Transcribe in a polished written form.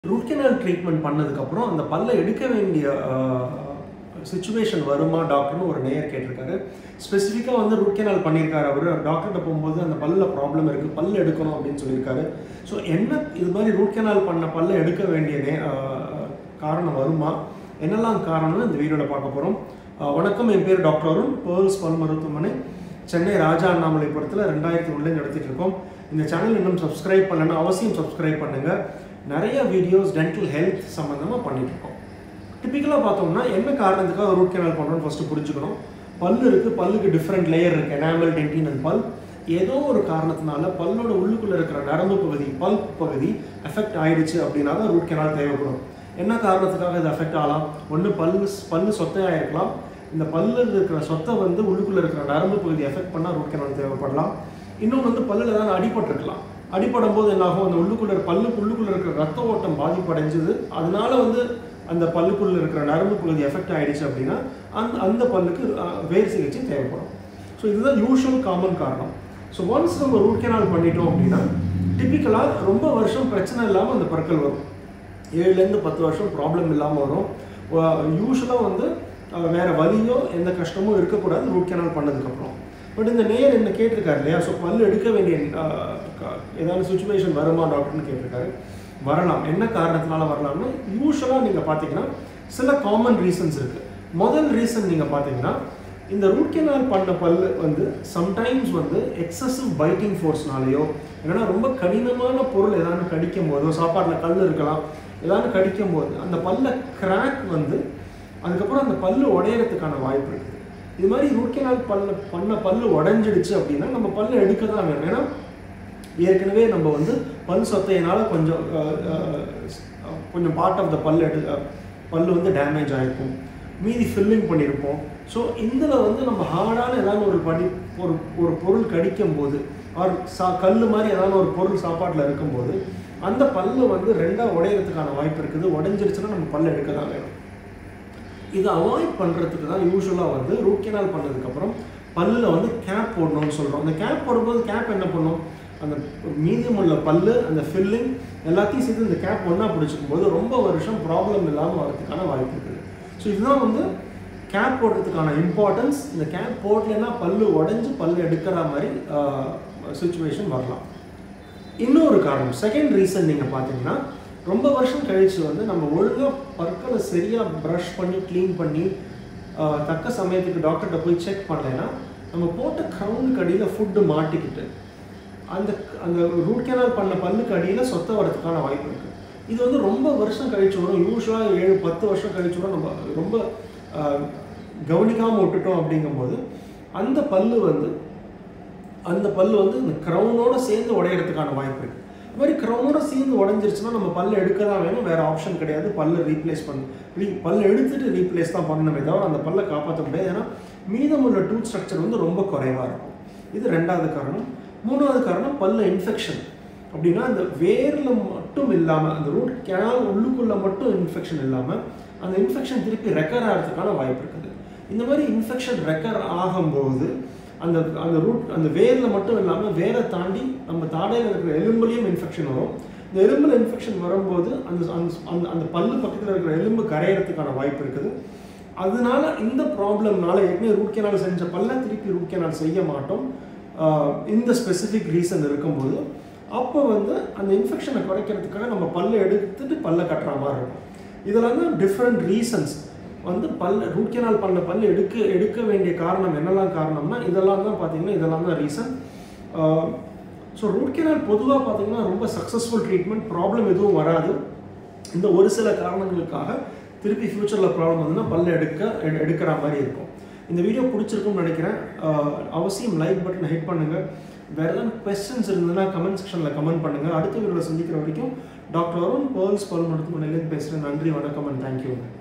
root canal treatment பண்ணதுக்கு அப்புறம் அந்த பல்ல எடுக்க வேண்டிய சிச்சுவேஷன் வருமா டாக்டர்னு ஒரு நேயர் கேட்டிருக்காரு. ஸ்பெசிஃபிக்காக வந்து ரூட் கேனால் பண்ணியிருக்காரு. அவர் டாக்டர்கிட்ட போகும்போது அந்த பல்ல ப்ராப்ளம் இருக்குது, பல்ல எடுக்கணும் அப்படின்னு சொல்லியிருக்காரு. ஸோ என்ன இது மாதிரி ரூட் கேனால் பண்ண பல்ல எடுக்க வேண்டிய காரணம் வருமா, என்னெல்லாம் காரணம்னு இந்த வீடியோவில் பார்க்க போகிறோம். வணக்கம், என் பேர் டாக்டர் அருண். பேர்ல்ஸ் பல் மருத்துவமனை, சென்னை ராஜா அண்ணாமலைபுரத்தில் 2001 நடத்திட்டு இருக்கோம். இந்த சேனல் இன்னும் சப்ஸ்கிரைப் பண்ணலன்னா அவசியம் சப்ஸ்கிரைப் பண்ணுங்கள். நிறைய வீடியோஸ் டென்டல் ஹெல்த் சம்மந்தமாக பண்ணிகிட்ருக்கோம். டிப்பிக்கலாக பார்த்தோம்னா என்ன காரணத்துக்காக ரூட் கேனால் பண்ணுறோன்னு ஃபஸ்ட்டு புரிஞ்சுக்கணும். பல் இருக்குது, பல்லுக்கு டிஃப்ரெண்ட் லேயர் இருக்குது, எனாமல், டென்டின் அண்ட் பல். ஏதோ ஒரு காரணத்தினால பல்லோட உள்ளுக்குள்ளே இருக்கிற நரம்பு பகுதி, பல்ப் பகுதி எஃபெக்ட் ஆகிடுச்சு அப்படின்னா தான் ரூட் கேனால் தேவைப்படும். என்ன காரணத்துக்காக இது எஃபெக்ட் ஆகலாம்? ஒன்று பல்லு சொத்தையாக இருக்கலாம். இந்த பல்லு இருக்கிற சொத்தை வந்து உள்ளுக்குள்ளே இருக்கிற நரம்பு பகுதி எஃபெக்ட் பண்ணால் ரூட் கேனால் தேவைப்படலாம். இன்னொன்று வந்து பல்லில் ஏதாவது அடிபட்டிருக்கலாம். அடிப்படும் போது என்னாகும், அந்த உள்ளுக்குள்ளே இருக்கிற ரத்த ஓட்டம் பாதிப்படைஞ்சது, அதனால வந்து அந்த பல்லுக்குள்ளே இருக்கிற நரம்பு பகுதி எஃபெக்ட் ஆகிடுச்சு அப்படின்னா அந்த பல்லுக்கு வேறு சிகிச்சை தேவைப்படும். ஸோ இதுதான் யூஷுவல் காமன் காரணம். ஸோ ஒன்ஸ் நம்ம ரூட் கேனால் பண்ணிட்டோம் அப்படின்னா டிப்பிக்கலாக ரொம்ப வருஷம் பிரச்சனை இல்லாமல் அந்த பற்கள் வரும். 7லேருந்து 10 வருஷம் ப்ராப்ளம் இல்லாமல் வரும். யூஸ்வலாக வந்து வேறு வலியோ எந்த கஷ்டமும் இருக்கக்கூடாது ரூட் கேனால் பண்ணதுக்கப்புறம். பட் இந்த நேயர் என்ன கேட்டிருக்காரு இல்லையா, ஸோ பல் எடுக்க வேண்டிய ஏதாவது சுச்சுவேஷன் வருமா டாக்டர்னு கேட்டிருக்காரு. வரலாம். என்ன காரணத்தினால வரலாம்னா, யூஸ்வலாக நீங்கள் பார்த்தீங்கன்னா சில காமன் ரீசன்ஸ் இருக்குது. முதல் ரீசன் நீங்கள் பார்த்தீங்கன்னா, இந்த ரூட் கேனால் பண்ண பல்லு வந்து சம்டைம்ஸ் வந்து எக்ஸசிவ் பைட்டிங் ஃபோர்ஸ்னாலேயோ, இல்லைன்னா ரொம்ப கடினமான பொருள் ஏதாவது கடிக்கும் போதோ, சாப்பாட்டில் கல் இருக்கலாம், ஏதாவது கடிக்கும் போது அந்த பல்ல கிராக் வந்து அதுக்கப்புறம் அந்த பல்லு உடையறதுக்கான வாய்ப்பு இருக்குது. இது மாதிரி ரூட் கேனால் பண்ண பல்லு உடஞ்சிடுச்சு அப்படின்னா நம்ம பல்ல எடுக்க தான் வேணும். ஏன்னா ஏற்கனவே நம்ம வந்து பல் சொத்தையினால் கொஞ்சம் பார்ட் ஆஃப் த பல்லு வந்து டேமேஜ் ஆகிருக்கும், மீதி ஃபில்லிங் பண்ணியிருப்போம். ஸோ இதில் வந்து நம்ம ஹார்டான ஏதாவது ஒரு பொருள் கடிக்கும் போது, ஆர் கல் மாதிரி ஏதாவது ஒரு பொருள் சாப்பாட்டில் இருக்கும்போது அந்த பல்லு வந்து ரெண்டாக உடையிறதுக்கான வாய்ப்பு இருக்குது. உடஞ்சிருச்சுன்னா நம்ம பல்ல எடுக்க தான் வேணும். இதை அவாய்ட் பண்ணுறதுக்கு தான் யூஸ்வலாக வந்து ரூட் கேனால் பண்ணதுக்கப்புறம் பல்லில் வந்து கேப் போடணும்னு சொல்கிறோம். அந்த கேப் போடும்போது கேப் என்ன பண்ணும், அந்த மீதியம் உள்ள பல்லு, அந்த ஃபில்லிங் எல்லாத்தையும் சேர்த்து இந்த கேப் ஒன்றா பிடிச்சிக்கும் போது ரொம்ப வருஷம் ப்ராப்ளம் இல்லாமல் வரதுக்கான வாய்ப்பு இருக்குது. ஸோ இதுதான் வந்து கேப் போடுறதுக்கான இம்பார்ட்டன்ஸ். இந்த கேப் போடலைன்னா பல்லு உடஞ்சி பல்லு எடுக்கிற மாதிரி சுச்சுவேஷன் வரலாம். இன்னொரு காரணம், செகண்ட் ரீசன் நீங்கள் பார்த்தீங்கன்னா, ரொம்ப வருஷம் கழித்து வந்து நம்ம ஒழுங்காக பற்களை சரியாக ப்ரஷ் பண்ணி க்ளீன் பண்ணி தக்க சமயத்துக்கு டாக்டர்கிட்ட போய் செக் பண்ணலைன்னா நம்ம போட்ட க்ரௌனுக்கு அடியில் ஃபுட்டு மாட்டிக்கிட்டு அந்த ரூட் கேனால் பண்ண பல்லுக்கு அடியில் சொத்த வரதுக்கான வாய்ப்பு இருக்குது. இது வந்து ரொம்ப வருஷம் கழிச்சு வரும். யூஸ்வலாக 7-10 வருஷம் கழிச்சு வரும். நம்ம ரொம்ப கவனிக்காமல் விட்டுட்டோம் அப்படிங்கும்போது அந்த பல்லு வந்து இந்த க்ரௌனோடு சேர்ந்து உடையிறதுக்கான வாய்ப்பு இருக்குது. இது மாதிரி க்ரௌனோட சேர்ந்து உடஞ்சிருச்சுன்னா நம்ம பல்ல எடுக்க தான் வேணும், வேறு ஆப்ஷன் கிடையாது. பல்ல ரீப்ளேஸ் பல்ல எடுத்துகிட்டு ரீப்ளேஸ் தான் பண்ணணுமே தவிர அந்த பல்லை காப்பாற்ற முடியாது. ஏன்னா மீதமுள்ள டூத் ஸ்ட்ரக்சர் வந்து ரொம்ப குறைவாக இருக்கும். இது ரெண்டாவது காரணம். மூணாவது காரணம் பல்ல இன்ஃபெக்ஷன். அப்படின்னா அந்த வேரில் மட்டும் இல்லாமல், அந்த ரூட் கேனால் உள்ளுக்குள்ளே மட்டும் இன்ஃபெக்ஷன் இல்லாமல் அந்த இன்ஃபெக்ஷன் திருப்பி ரெக்கர் ஆகிறதுக்கான வாய்ப்பு இருக்குது. இந்த மாதிரி இன்ஃபெக்ஷன் ரெக்கர் ஆகும்போது அந்த வேரில் மட்டும் இல்லாமல் வேரை தாண்டி நம்ம தாடையில் இருக்கிற எலும்புலையும் இன்ஃபெக்ஷன் வரும். இந்த எலும்பில் இன்ஃபெக்ஷன் வரும்போது அந்த பல்லு பக்கத்தில் இருக்கிற எலும்பு கரையிறதுக்கான வாய்ப்பு இருக்குது. அதனால இந்த ப்ராப்ளம்னால ஏற்கனவே ரூட் கேனால் செஞ்ச பல்ல திருப்பி ரூட் கேனால் செய்ய மாட்டோம். இந்த ஸ்பெசிஃபிக் ரீசன் இருக்கும்போது அப்போ வந்து அந்த இன்ஃபெக்ஷனை குறைக்கிறதுக்காக நம்ம பல்லை எடுத்துட்டு பல்லை கட்டுற மாதிரி இருக்கும். இதெல்லாம் தான் டிஃப்ரெண்ட் ரீசன்ஸ். வந்து ரூட் கேனால் பண்ண பல் எடுக்க வேண்டிய காரணம் என்னெல்லாம் காரணம்னா இதெல்லாம் தான் பார்த்தீங்கன்னா, இதெல்லாம் தான் ரீசன். ஸோ ரூட் கேனால் பொதுவாக பார்த்தீங்கன்னா ரொம்ப சக்ஸஸ்ஃபுல் ட்ரீட்மெண்ட், ப்ராப்ளம் எதுவும் வராது. இந்த ஒரு சில காரணங்களுக்காக திருப்பி ஃப்யூச்சரில் ப்ராப்ளம் வந்துன்னா பல்ல எடுக்கிற மாதிரி இருக்கும். இந்த வீடியோ பிடிச்சிருக்கும்னு நினைக்கிறேன். அவசியம் லைக் பட்டன் ஹிட் பண்ணுங்கள். வேறு ஏதாவது கொஸ்டின்ஸ் இருந்ததுன்னா கமெண்ட் செக்ஷனில் கமெண்ட் பண்ணுங்கள். அடுத்த வீடியோவில் சந்திக்கிற வரைக்கும் டாக்டர் அருண், பேர்ல்ஸ் பல் மருத்துவமனையிலேருந்து பேசுகிறேன். நன்றி, வணக்கம் அண்ட் தேங்க்யூ.